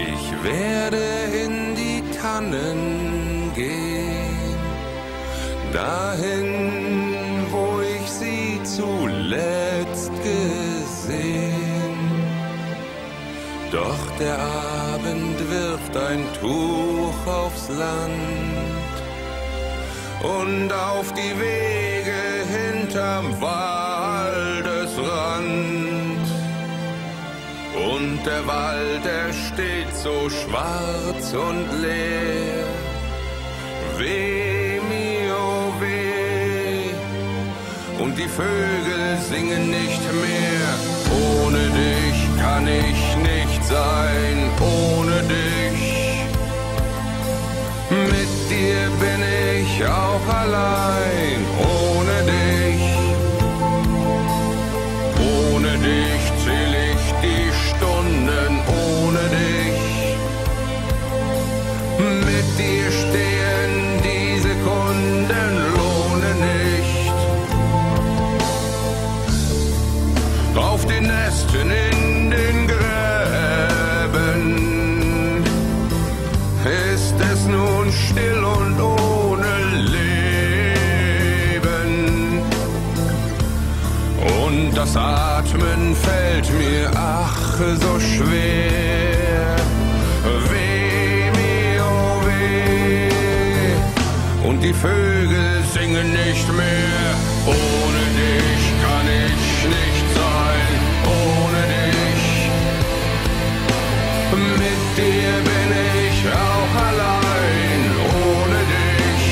Ich werde in die Tannen gehen, dahin, wo ich sie zuletzt gesehen. Doch der Abend wirft ein Tuch aufs Land und auf die Wege hinterm Waldesrand. Und der Wald, er steht so schwarz und leer. Weh mir, oh weh, und die Vögel singen nicht mehr. Ohne dich kann ich nicht sein, ohne dich. Mit dir bin ich auch allein, ohne dich. Ohne dich zähl ich die Stunden, ohne dich. Mit dir stehen die Sekunden, lohne nicht. Auf den Nesten in den Gräben ist es nun still und ohne Leben. Und das Atmen fällt mir ach so schwer. Weh mir, oh weh, und die Vögel singen nicht mehr. Ohne dich kann ich nicht sein, ohne dich. Mit dir bin ich auch allein, ohne dich.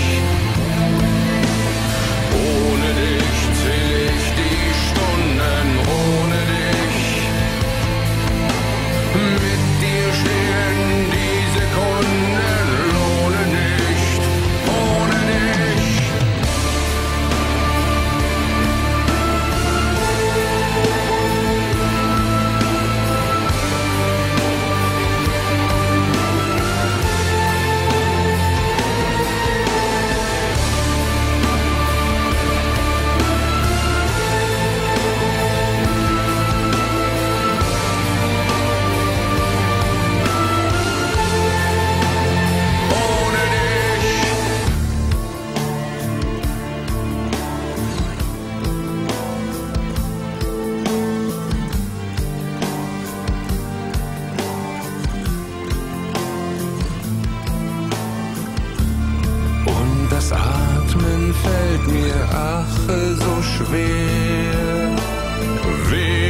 Ohne dich zähl ich die Stunden, ohne dich. Mit dir stehen die Sekunden, lohne nicht, ohne dich. Das Atmen fällt mir ach so schwer. Weh